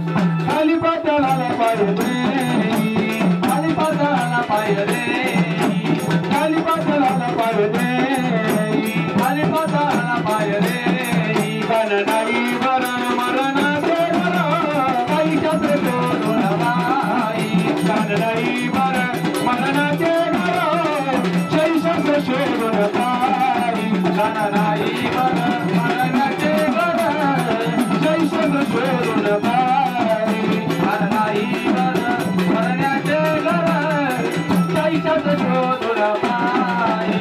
खाली पाताळाला पाय रे खाली पाताळाला पाय रे खाली पाताळाला पाय रे खाली पाताळाला पाय रे कान नाही बरं मरणाचे बरं काही शास्त्र शोधून बाई कान नाही बरं मरणाचे बरं काही शास्त्र शोधून बाई कान नाही बरं मरणाचे बरं काही शास्त्र शोधून बाई कान नाही बरं मरणाचे बरं काही शास्त्र शोधून बाई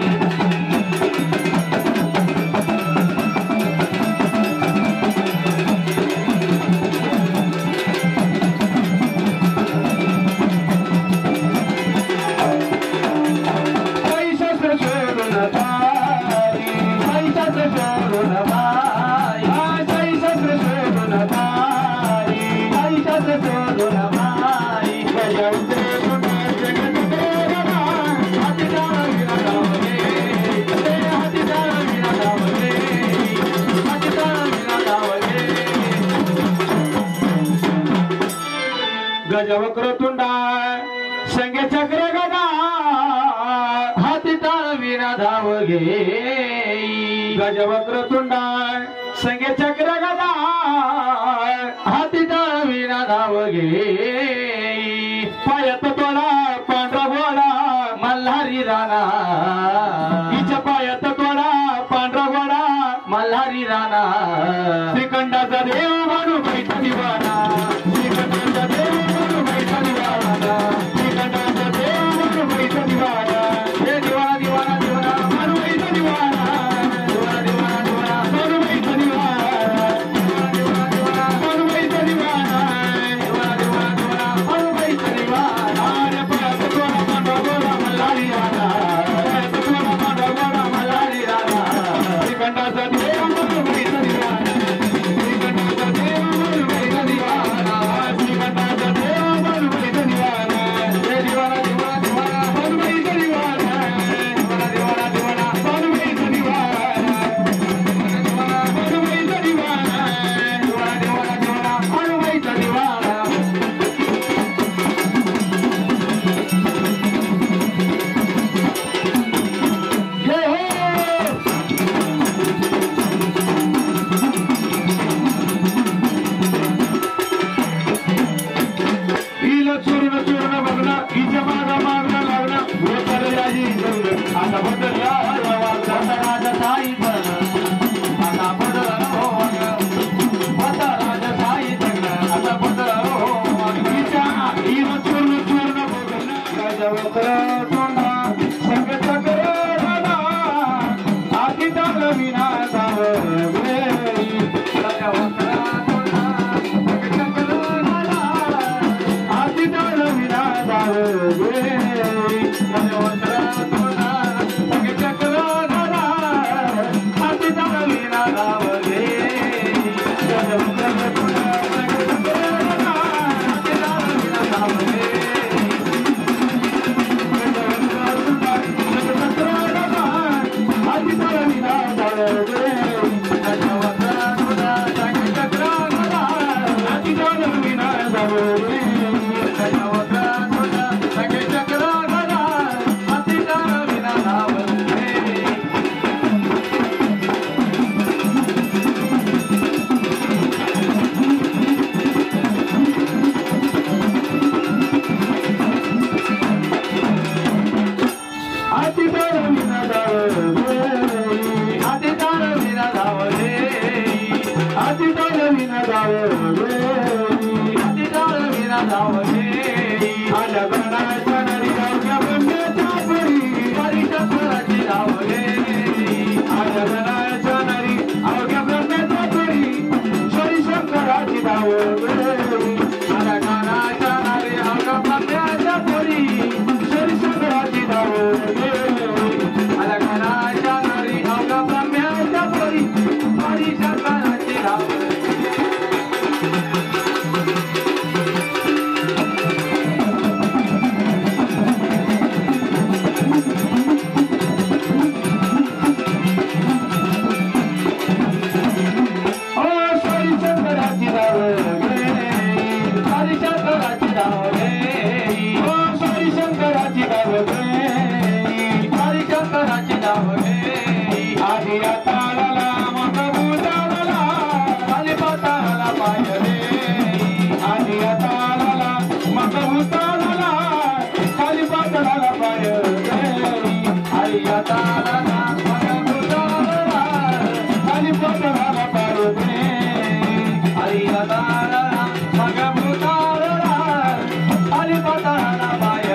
गजवक्रतुंडा संगे चक्र गदा हाती ताळ विना धाव घे गजवक्रतुंडा संगे चक्र गदा हाती ताळ विना धाव घे पायात तोडा पांढरा घोडा मल्हारी राणा हिच्या पायात तोडा पांढरा घोडा मल्हारी राणा श्रीखंडाचा देव म्हणून बैठा दिवाना श्रीखंडाचा देव आधी तालाला मग उताराला खाली पातळाला पाय आई तालाला मग उताराला खाली पातळाला पाय आई तालाला मग उताराला खाली पातळाला पाय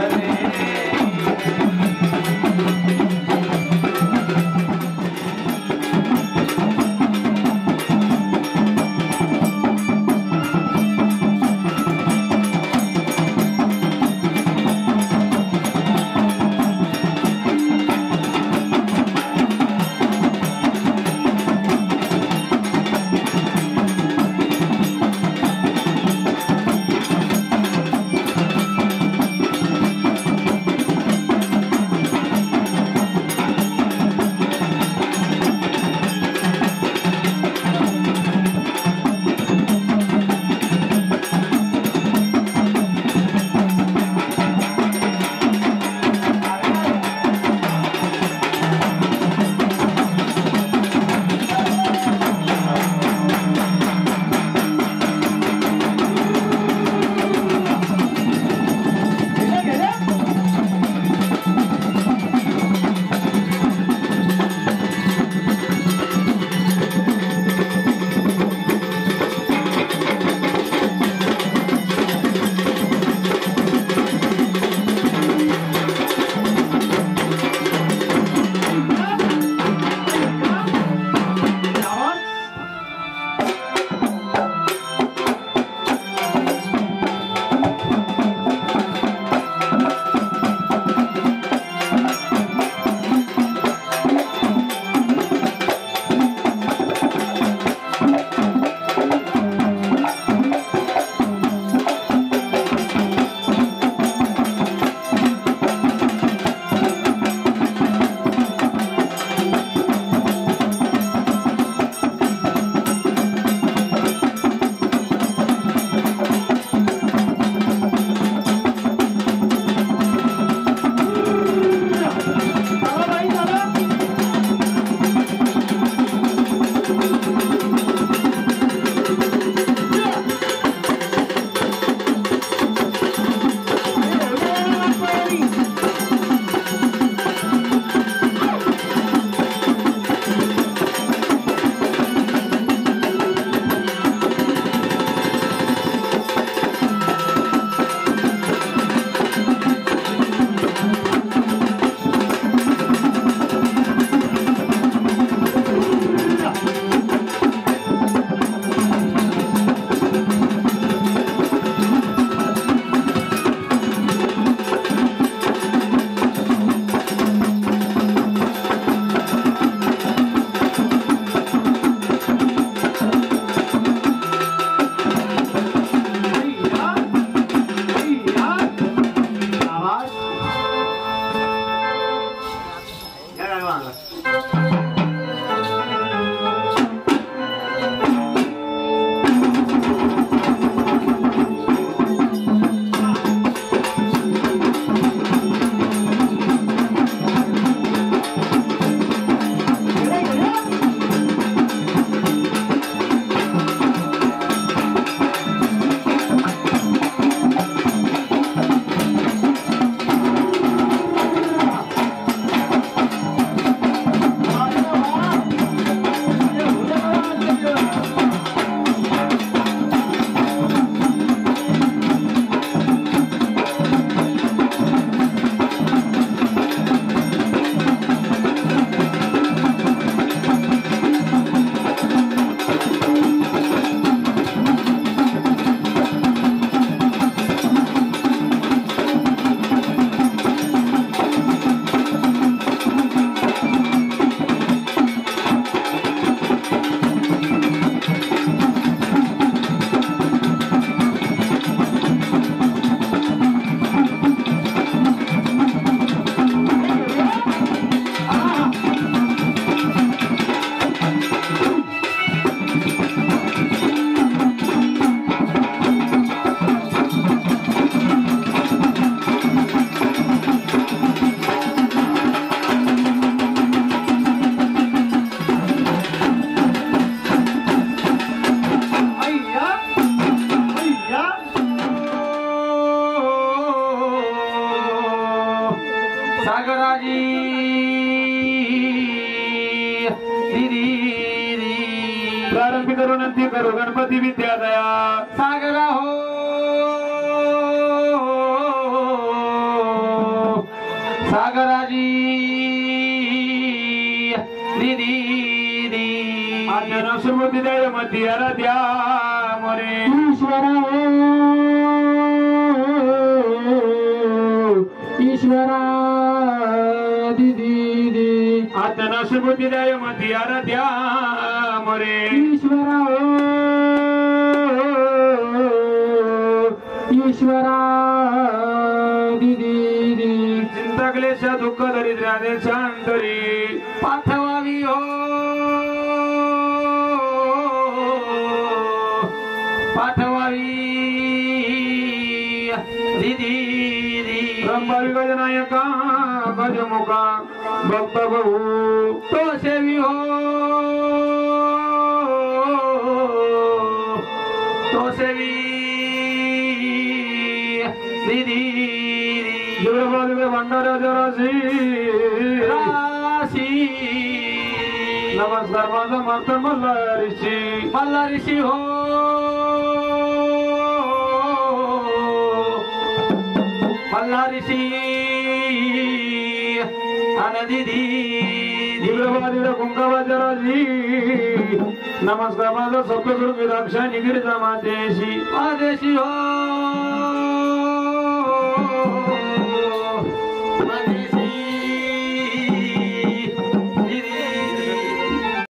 सागराजी दिदी प्रारंभी करू नंती करू गणपती विद्या दया सागरा हो सागराजी दिदी आज्ञा सुमती दय मती आराध्या मोरे ईश्वरा ईश्वरा दिदी आज्ञा सुमती दय मती आराध्या मोरे ईश्वरा ईश्वरा दिदी चिंता क्लेश दुःख दरिद्र्यादे शांतरी पाठवावी हो पाठवावी दिदी ब्रह्मवी गजनायका गजमुखा भक्त बहु तो सेवी हो तो सेवी दिदी भंडारा राशी राशी नमस्कार माझा माता मल्ला ऋषी हो मल्ला ऋषी आणि दिदी दिव्रवादीला कुंकावाच्या राशी नमस्कार माझा सप्तगुरु विराक्षा निगिरीचा मातेशी हो